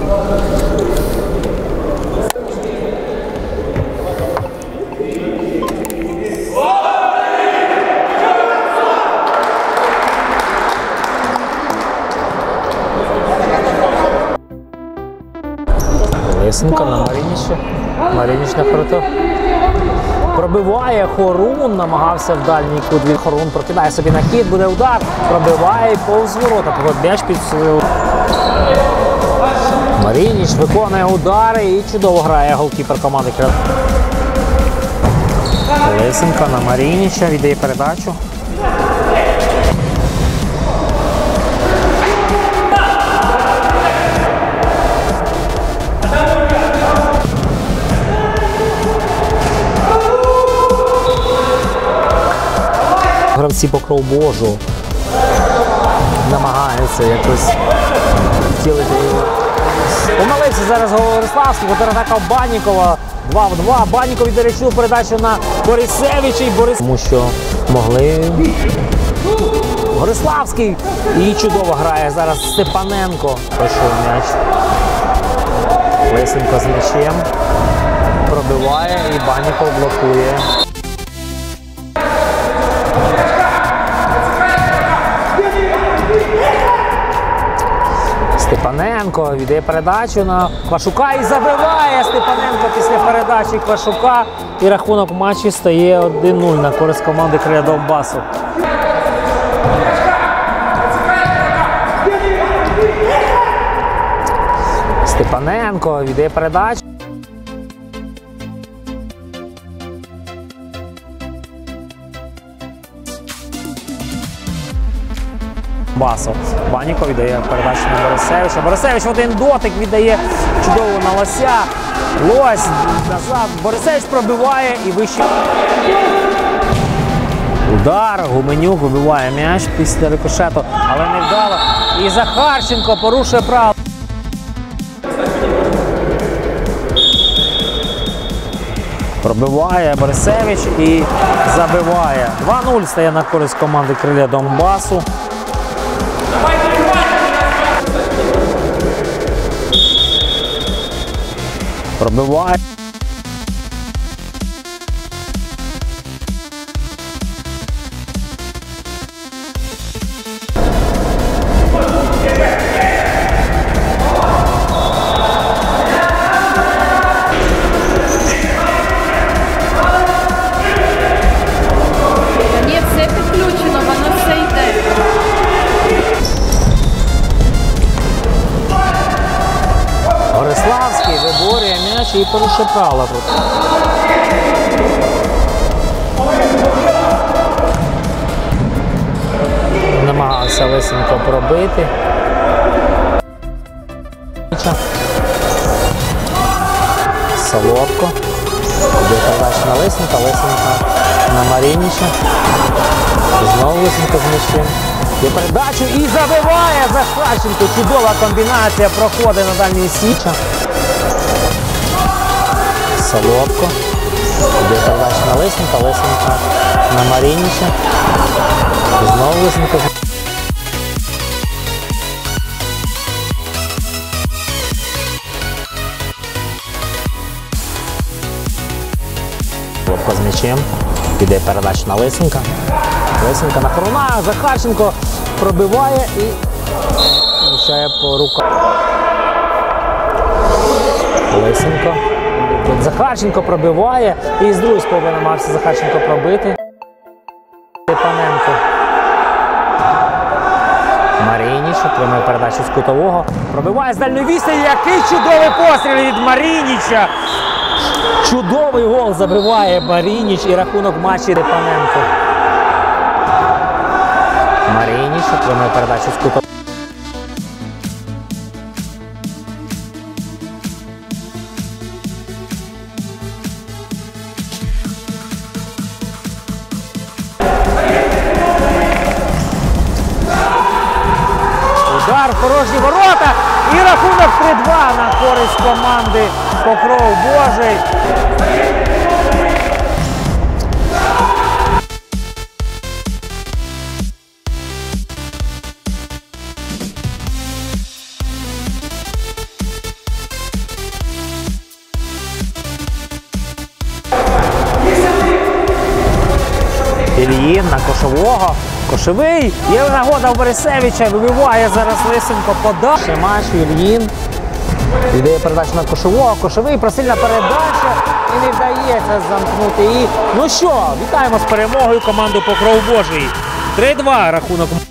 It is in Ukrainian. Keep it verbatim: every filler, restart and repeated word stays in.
Лисенко на Марініча. Марініч на Хоротов. Пробиває Хорун, намагався в дальній кут від Хорун, прокидає собі на хід, буде удар, пробиває повз ворота, м'яч під свою. Марініч виконує удари і чудово грає голкіпер команди. Лисенко на Марініча, віддає передачу. Гравці Покров Божу намагаються якось втілити. Помилився зараз Гориславський, контратака Баннікова. два в два. Банніков віддає речову передачу на Борисевича і Борис. Тому що могли. Гориславський. І чудово грає зараз Степаненко. Пройшов м'яч. Лисенко з м'ячем. Пробиває і Банніков блокує. Степаненко віддає передачу на Квашука і забиває Степаненко після передачі Квашука. І рахунок в матчі стає один нуль на користь команди Криля Донбасу. Степаненко віддає передачу. Басов. Банніков віддає передачу на Борисевича. Борисевич в один дотик віддає чудово на Лося. Лось назад. Борисевич пробиває і вище. Удар. Гуменюк вибиває м'яч після рикошету, але не вдало. І Захарченко порушує право. Пробиває Борисевич і забиває. два нуль стає на користь команди Криля Донбасу. Пробиває. Ні, все підключено, воно все йде. Гориславський виборює м'яч і порушує правила тут. Намагався Лисенко пробити. Солодко. Іде передача на Лисенка, Лисенка на Марініча. Знову Лисенко з м'ячем. Є передачу і забиває Захарченко. Чудова комбінація проходить на дальній січа. Солодко. Є передача на Лисенка, Лисенка на Марініча. Знову Лисенко. Лобко з м'ячем. Піде передача на Лисенка. Лисенка на Хоруна. Захарченко пробиває і влучає по руках. Лисенко. Захарченко пробиває і з другої спроби намагався Захарченко пробити. Степаненко. Марініч отримує передачу з кутового. Пробиває з дальньої відстані. Який чудовий постріл від Марініча. Чудовий гол забиває Марініч і рахунок в матчі Степаненко. Марініч отримує передачу з кутового. Удар в порожні ворота і рахунок три-два на користь команди Покров Божий. Ільїн на Кошового. Кошовий. Є нагода у Борисевича. Вибиває зараз Лисенко подача. Матч Ільїн. Віддає передачу на Кошового. Кошовий. Просильна передача. І не вдається замкнути її. Ну що, вітаємо з перемогою команду Покров Божий. три два рахунок.